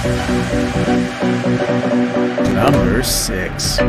Number 6.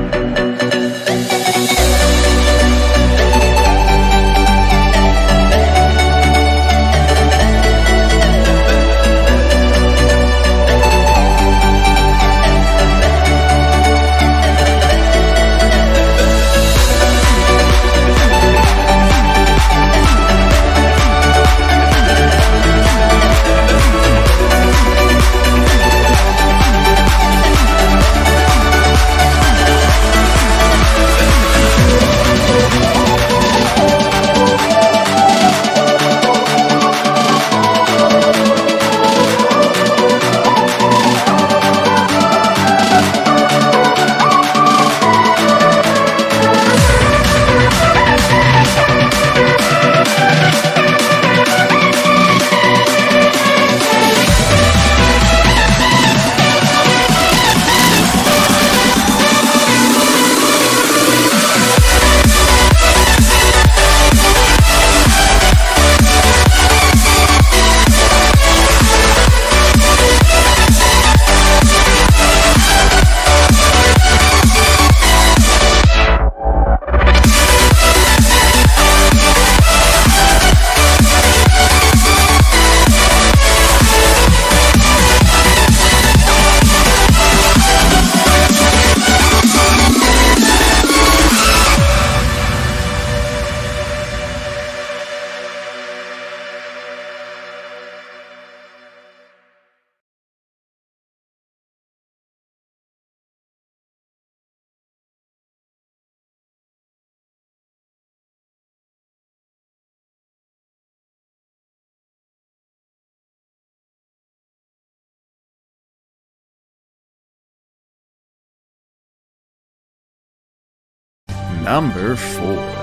Number 4.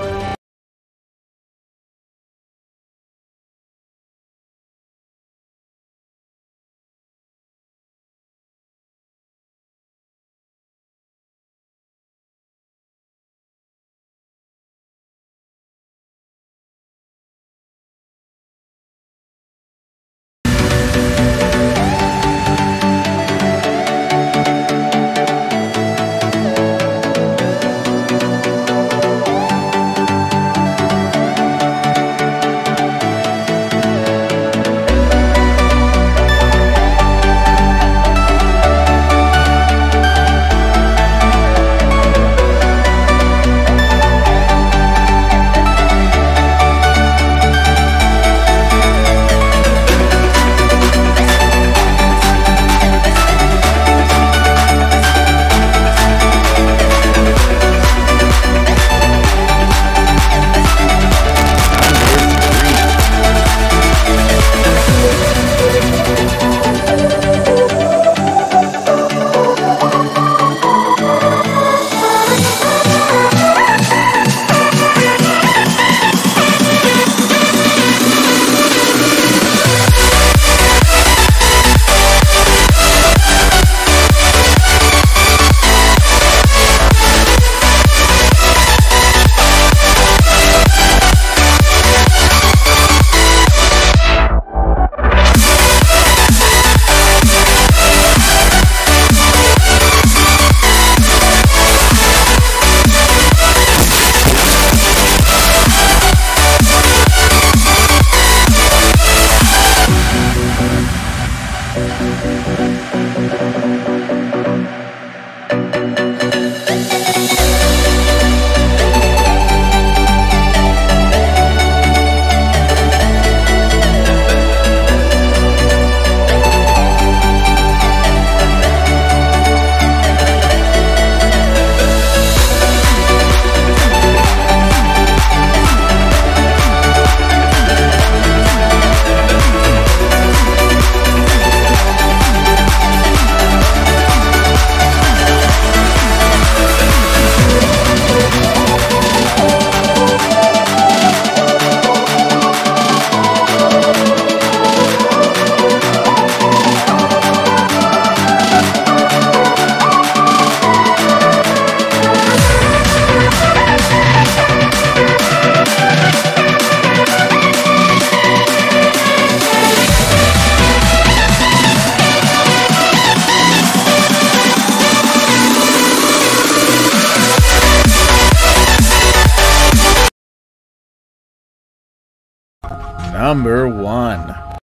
Number 1.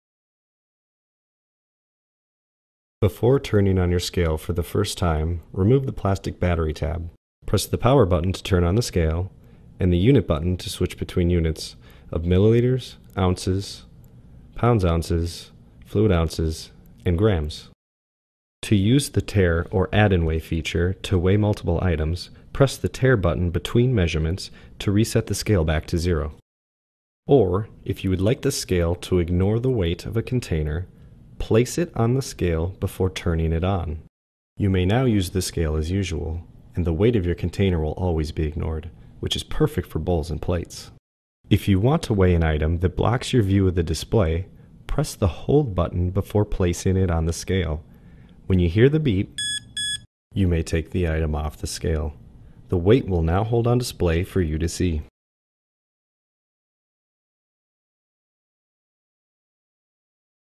Before turning on your scale for the first time, remove the plastic battery tab. Press the power button to turn on the scale, and the unit button to switch between units of milliliters, ounces, pounds ounces, fluid ounces, and grams. To use the tare or add-in weigh feature to weigh multiple items, press the tare button between measurements to reset the scale back to 0. Or, if you would like the scale to ignore the weight of a container, place it on the scale before turning it on. You may now use the scale as usual, and the weight of your container will always be ignored, which is perfect for bowls and plates. If you want to weigh an item that blocks your view of the display, press the hold button before placing it on the scale. When you hear the beep, you may take the item off the scale. The weight will now hold on display for you to see.